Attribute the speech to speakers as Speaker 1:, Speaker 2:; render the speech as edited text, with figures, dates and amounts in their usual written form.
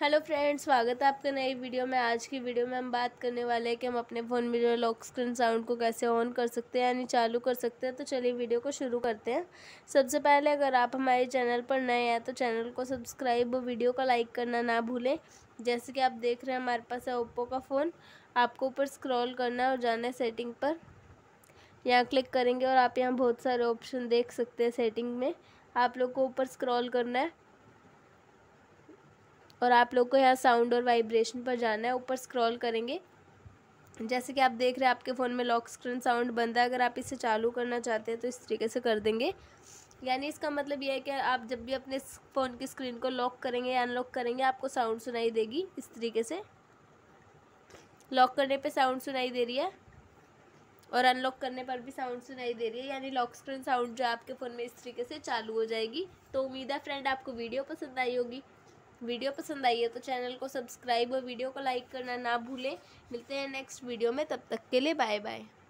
Speaker 1: Hello friends, स्वागत है आपका नई वीडियो में। आज की वीडियो में हम बात करने वाले हैं कि हम अपने फ़ोन में जो लॉक स्क्रीन साउंड को कैसे ऑन कर सकते हैं यानी चालू कर सकते हैं। तो चलिए वीडियो को शुरू करते हैं। सबसे पहले अगर आप हमारे चैनल पर नए हैं तो चैनल को सब्सक्राइब और वीडियो को लाइक करना ना भूलें। जैसे कि आप देख रहे हैं हमारे पास है ओप्पो का फ़ोन। आपको ऊपर स्क्रॉल करना है और जाना है सेटिंग पर। यहाँ क्लिक करेंगे और आप यहाँ बहुत सारे ऑप्शन देख सकते हैं। सेटिंग में आप लोग को ऊपर स्क्रॉल करना है और आप लोग को यहाँ साउंड और वाइब्रेशन पर जाना है। ऊपर स्क्रॉल करेंगे, जैसे कि आप देख रहे हैं आपके फ़ोन में लॉक स्क्रीन साउंड बंद है। अगर आप इसे चालू करना चाहते हैं तो इस तरीके से कर देंगे। यानी इसका मतलब ये है कि आप जब भी अपने फ़ोन की स्क्रीन को लॉक करेंगे या अनलॉक करेंगे आपको साउंड सुनाई देगी। इस तरीके से लॉक करने पे साउंड सुनाई दे रही है और अनलॉक करने पर भी साउंड सुनाई दे रही है। यानी लॉक स्क्रीन साउंड जो आपके फ़ोन में इस तरीके से चालू हो जाएगी। तो उम्मीद है फ्रेंड आपको वीडियो पसंद आई होगी। वीडियो पसंद आई है तो चैनल को सब्सक्राइब और वीडियो को लाइक करना ना भूलें। मिलते हैं नेक्स्ट वीडियो में, तब तक के लिए बाय बाय।